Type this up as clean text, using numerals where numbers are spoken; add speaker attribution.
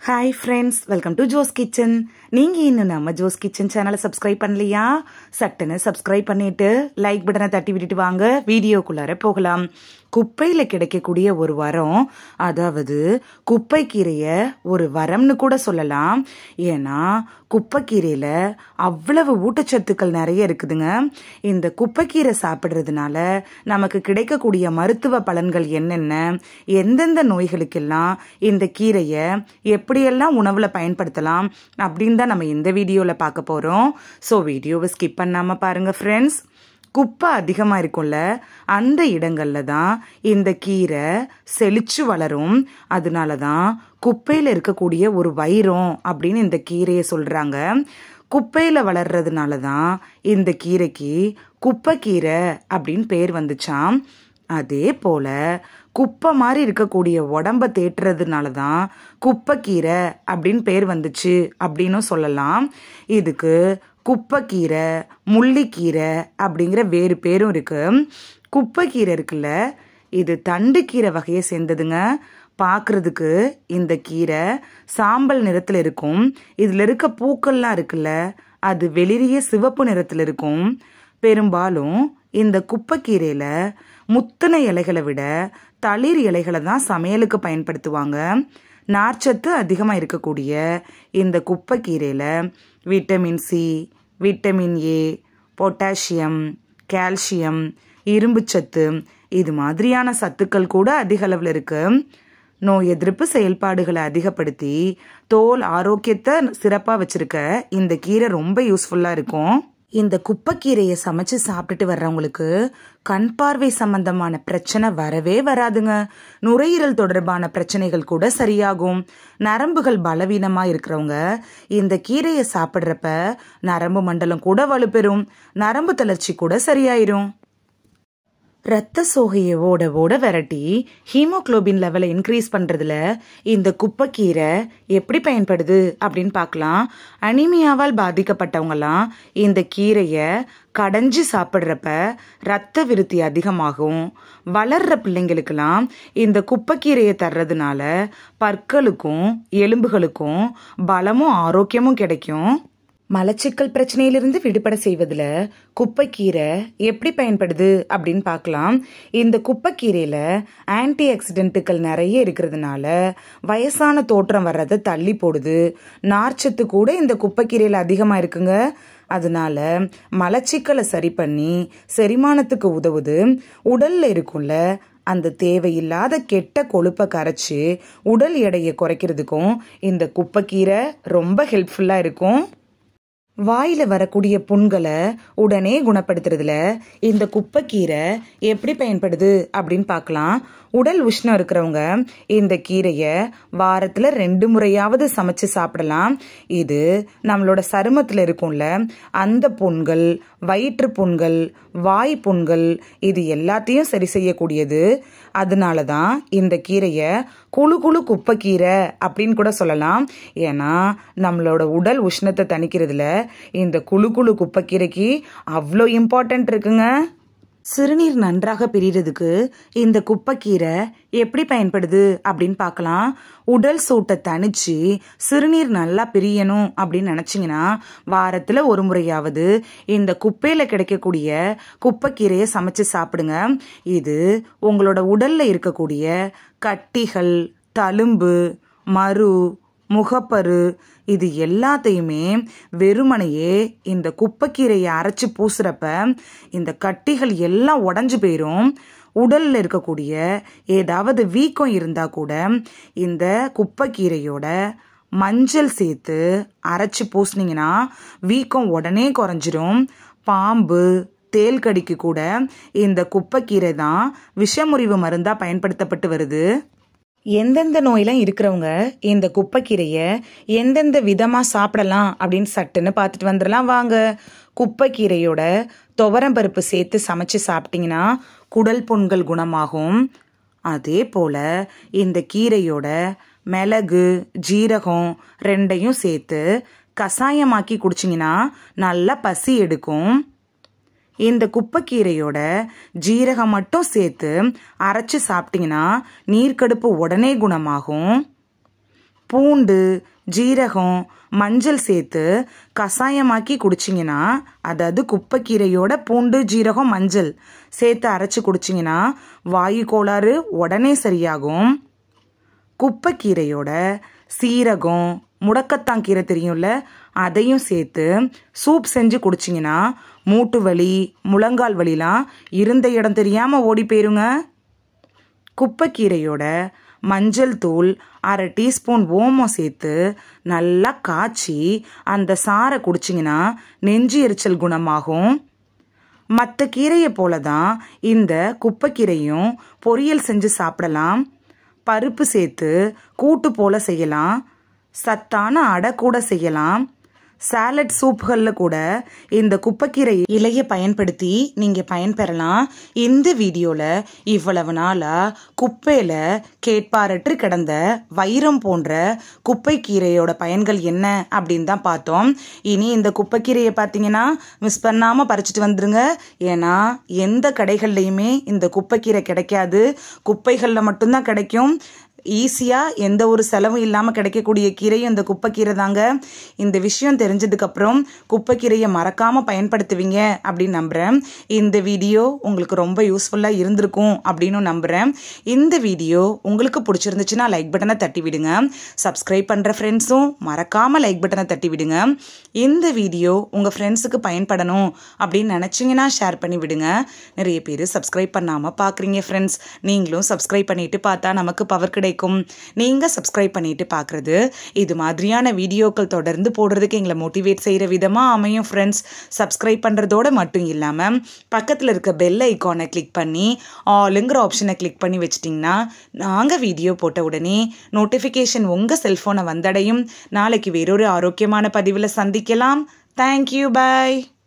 Speaker 1: Hi friends, welcome to Jo's kitchen. நீங்கள் இன்னும் நம்ம ஜோஸ் கிச்சன் சேனலை சப்ஸ்கிரைப் பண்ணலையா? சட்டுன்னு சப்ஸ்கிரைப் பண்ணிட்டு லைக் பட்டனை தட்டி விட்டுட்டு வாங்க வீடியோக்குள்ளார போகலாம். குப்பையில் கிடைக்கக்கூடிய ஒரு வரம், அதாவது குப்பைக்கீரையை ஒரு வரம்னு கூட சொல்லலாம். ஏன்னா குப்பைக்கீரையில் அவ்வளவு ஊட்டச்சத்துக்கள் நிறைய இருக்குதுங்க. இந்த குப்பைக்கீரை சாப்பிட்றதுனால நமக்கு கிடைக்கக்கூடிய மருத்துவ பலன்கள் என்னென்ன, எந்தெந்த நோய்களுக்கெல்லாம் இந்த கீரையை எப்படியெல்லாம் உணவில் பயன்படுத்தலாம் அப்படின்னு தான் நம்ம இந்த வீடியோவில் பார்க்க போகிறோம். ஸோ வீடியோவை ஸ்கிப் பண்ணாமல் பாருங்கள் ஃப்ரெண்ட்ஸ். குப்பை அதிகமாக இருக்கும்ல, அந்த இடங்களில் தான் இந்த கீரை செழிச்சு வளரும். அதனால தான் குப்பையில் இருக்கக்கூடிய ஒரு வைரம் அப்படின்னு இந்த கீரையை சொல்கிறாங்க. குப்பையில் வளர்றதுனால தான் இந்த கீரைக்கு குப்பைக்கீரை அப்படின்னு பேர் வந்துச்சாம். அதே போல் குப்பை மாதிரி இருக்கக்கூடிய உடம்ப தேட்டுறதுனால தான் குப்பைக்கீரை அப்படின்னு பேர் வந்துச்சு அப்படின்னு சொல்லலாம். இதுக்கு குப்பைக்கீரை, முள்ளிக்கீரை அப்படிங்கிற வேறு பேரும் இருக்கு. குப்பைக்கீரை இருக்குல்ல, இது தண்டுக்கீரை வகையை சேர்ந்ததுங்க. பார்க்குறதுக்கு இந்த கீரை சாம்பல் நிறத்தில் இருக்கும். இதில் இருக்க பூக்கள்லாம் இருக்குல்ல, அது வெளிரிய சிவப்பு நிறத்தில் இருக்கும். பெரும்பாலும் இந்த குப்பைக்கீரையில் முத்தின இலைகளை விட தளிர் இலைகளை தான் சமையலுக்கு பயன்படுத்துவாங்க. நார்ச்சத்து அதிகமாக இருக்கக்கூடிய இந்த குப்பைக்கீரையில் vitamin C, vitamin A, potassium, calcium, இரும்புச்சத்து இது மாதிரியான சத்துக்கள் கூட அதிக அளவில் இருக்கு. நோய் எதிர்ப்பு செயல்பாடுகளை அதிகப்படுத்தி தோல் ஆரோக்கியத்தை சிறப்பாக வச்சிருக்க இந்த கீரை ரொம்ப யூஸ்ஃபுல்லாக இருக்கும். இந்த குப்பைக்கீரையை சமைச்சு சாப்பிட்டுட்டு வர்றவங்களுக்கு கண் பார்வை சம்பந்தமான பிரச்சனை வரவே வராதுங்க. நுரையீரல் தொடர்பான பிரச்சனைகள் கூட சரியாகும். நரம்புகள் பலவீனமா இருக்கிறவங்க இந்த கீரையை சாப்பிட்றப்ப நரம்பு மண்டலம் கூட வலுப்பெறும். நரம்பு தளர்ச்சி கூட சரியாயிரும். ரத்த சோகையை ஓட ஓட விரட்டி ஹீமோக்ளோபின் லெவலை இன்க்ரீஸ் பண்ணுறதுல இந்த குப்பைக்கீரை எப்படி பயன்படுது அப்படின்னு பார்க்கலாம். அனீமியாவால் பாதிக்கப்பட்டவங்கலாம் இந்த கீரையை கடைஞ்சி சாப்பிட்றப்ப ரத்த விருத்தி அதிகமாகும். வளர்ற பிள்ளைங்களுக்கெல்லாம் இந்த குப்பைக்கீரையை தர்றதுனால பற்களுக்கும் எலும்புகளுக்கும் பலமும் ஆரோக்கியமும் கிடைக்கும். மலச்சிக்கல் பிரச்சனையிலிருந்து விடுபட செய்வதில் குப்பைக்கீரை எப்படி பயன்படுது அப்படின்னு பார்க்கலாம். இந்த குப்பைக்கீரையில் ஆன்டி ஆக்சிடென்ட்டுகள் நிறைய இருக்கிறதுனால வயசான தோற்றம் வர்றதை தள்ளி போடுது. நார்ச்சத்து கூட இந்த குப்பைக்கீரையில் அதிகமாக இருக்குங்க. அதனால மலச்சிக்கலை சரி பண்ணி செரிமானத்துக்கு உதவுது. உடல்ல இருக்கும்ல அந்த தேவையில்லாத கெட்ட கொழுப்பை கரைச்சி உடல் எடையை குறைக்கிறதுக்கும் இந்த குப்பைக்கீரை ரொம்ப ஹெல்ப்ஃபுல்லாக இருக்கும். வாயில வரக்கூடிய புண்களை உடனே குணப்படுத்துறதுல இந்த குப்பைக்கீரை எப்படி பயன்படுது அப்படின்னு பார்க்கலாம். உடல் உஷ்ணம் இருக்கிறவங்க இந்த கீரையை வாரத்தில் 2 முறையாவது சமைச்சு சாப்பிடலாம். இது நம்மளோட சருமத்தில் இருக்கும்ல அந்த புண்கள், வயிற்று புண்கள், வாய் புண்கள் இது எல்லாத்தையும் சரி செய்யக்கூடியது. அதனால தான் இந்த கீரையை குழு குழு குப்பைக்கீரை அப்படின்னு கூட சொல்லலாம். ஏன்னா நம்மளோட உடல் உஷ்ணத்தை தணிக்கிறதுல இந்த குழு குழு குப்பைக்கீரைக்கு அவ்வளோ இம்பார்ட்டன்ட் இருக்குங்க. சிறுநீர் நன்றாக பிரிகிறதுக்கு இந்த குப்பைக்கீரை எப்படி பயன்படுது அப்படின்னு பார்க்கலாம். உடல் சூட்டை தணிச்சு சிறுநீர் நல்லா பிரியணும் அப்படின்னு நினச்சிங்கன்னா வாரத்தில் 1 முறையாவது இந்த குப்பையில் கிடைக்கக்கூடிய குப்பைக்கீரையை சமைச்சு சாப்பிடுங்க. இது உங்களோட உடலில் இருக்கக்கூடிய கட்டிகள், தழும்பு, மரு, முகப்பரு இது எல்லாத்தையுமே வெறுமனையே இந்த குப்பைக்கீரையை அரைச்சி பூசுறப்ப இந்த கட்டிகள் எல்லாம் உடஞ்சு போயிடும். உடலில் இருக்கக்கூடிய ஏதாவது வீக்கம் இருந்தால் கூட இந்த குப்பைக்கீரையோட மஞ்சள் சேர்த்து அரைச்சி பூசினீங்கன்னா வீக்கம் உடனே குறைஞ்சிரும். பாம்பு, தேல் கடிக்கு கூட இந்த குப்பைக்கீரை தான் விஷமுறிவு மருந்தாக பயன்படுத்தப்பட்டு வருது. எந்தெந்த நோயெல்லாம் இருக்கிறவங்க இந்த குப்பைக்கீரையை எந்தெந்த விதமாக சாப்பிடலாம் அப்படின்னு சட்டுன்னு பார்த்துட்டு வந்துடலாம் வாங்க. குப்பைக்கீரையோட துவரம்பருப்பு சேர்த்து சமைச்சு சாப்பிட்டிங்கன்னா குடல் புண்கள் குணமாகும். அதே போல் இந்த கீரையோட மிளகு, ஜீரகம் 2ஐயும் சேர்த்து கஷாயமாக்கி குடிச்சிங்கன்னா நல்லா பசி எடுக்கும். இந்த குப்பைக்கீரையோட ஜீரகம் மட்டும் சேர்த்து அரைச்சி சாப்பிட்டிங்கன்னா நீர்க்கடுப்பு உடனே குணமாகும். பூண்டு, ஜீரகம், மஞ்சள் சேர்த்து கஷாயமாக்கி குடிச்சிங்கன்னா, அதாவது குப்பைக்கீரையோட பூண்டு, ஜீரகம், மஞ்சள் சேர்த்து அரைச்சி குடிச்சிங்கன்னா வாயு கோளாறு உடனே சரியாகும். குப்பைக்கீரையோட சீரகம், முடக்கத்தான் கீரை தெரியும்ல, அதையும் சேர்த்து சூப் செஞ்சு குடிச்சிங்கன்னா மூட்டு வலி, முழங்கால் வலிலாம் இருந்த இடம் தெரியாமல் ஓடி போயிருங்க. குப்பைக்கீரையோட மஞ்சள் தூள், 1/2 டீஸ்பூன் ஓமம் சேர்த்து நல்லா காய்ச்சி அந்த சாறை குடிச்சிங்கன்னா நெஞ்சு எரிச்சல் குணமாகும். மற்ற கீரையை போல தான் இந்த குப்பைக்கீரையும் பொரியல் செஞ்சு சாப்பிடலாம். பருப்பு சேர்த்து கூட்டு போல செய்யலாம். சத்தான அடை கூட செய்யலாம். சாலட் சூப்புகளில் கூட இந்த குப்பைக்கீரை இலையை பயன்படுத்தி நீங்கள் பயன்பெறலாம். இந்த வீடியோவில் இவ்வளவு நாளாக குப்பையில் கேட்பாரற்று கிடந்த வைரம் போன்ற குப்பைக்கீரையோட பயன்கள் என்ன அப்படின்னு தான் பார்த்தோம். இனி இந்த குப்பைக்கீரையை பார்த்தீங்கன்னா மிஸ் பண்ணாமல் பறிச்சுட்டு வந்துடுங்க. ஏன்னா எந்த கடைகள்லையுமே இந்த குப்பைக்கீரை கிடைக்காது. குப்பைகளில் மட்டும்தான் கிடைக்கும். ஈஸியாக எந்த ஒரு செலவும் இல்லாமல் கிடைக்கக்கூடிய கீரையும் இந்த குப்பைக்கீரை தாங்க. இந்த விஷயம் தெரிஞ்சதுக்கப்புறம் குப்பைக்கீரையை மறக்காமல் பயன்படுத்துவீங்க அப்படின்னு நம்புகிறேன். இந்த வீடியோ உங்களுக்கு ரொம்ப யூஸ்ஃபுல்லாக இருந்திருக்கும் அப்படின்னு நம்புகிறேன். இந்த வீடியோ உங்களுக்கு பிடிச்சிருந்துச்சுன்னா லைக் பட்டனை தட்டி விடுங்க. சப்ஸ்கிரைப் பண்ணுற ஃப்ரெண்ட்ஸும் மறக்காமல் லைக் பட்டனை தட்டி விடுங்க. இந்த வீடியோ உங்கள் ஃப்ரெண்ட்ஸுக்கு பயன்படணும் அப்படின்னு நினச்சிங்கன்னா ஷேர் பண்ணி விடுங்க. நிறைய பேர் சப்ஸ்கிரைப் பண்ணாமல் பார்க்குறீங்க ஃப்ரெண்ட்ஸ். நீங்களும் சப்ஸ்கிரைப் பண்ணிட்டு பார்த்தா நமக்கு பவர் கிடைக்கும். நீங்கள் சப்ஸ்கிரைப் பண்ணிட்டு பார்க்குறது இது மாதிரியான வீடியோக்கள் தொடர்ந்து போடுறதுக்கு எங்களை மோட்டிவேட் செய்கிற விதமாக அமையும் ஃப்ரெண்ட்ஸ். சப்ஸ்கிரைப் பண்ணுறதோடு மட்டும் இல்லாமல் பக்கத்தில் இருக்க பெல் ஐக்கானை கிளிக் பண்ணி ஆளுங்கிற ஆப்ஷனை கிளிக் பண்ணி வச்சிட்டிங்கன்னா நாங்கள் வீடியோ போட்ட உடனே நோட்டிஃபிகேஷன் உங்கள் செல்ஃபோனை வந்தடையும். நாளைக்கு வேறொரு ஆரோக்கியமான பதிவில் சந்திக்கலாம். தேங்க்யூ, பாய்.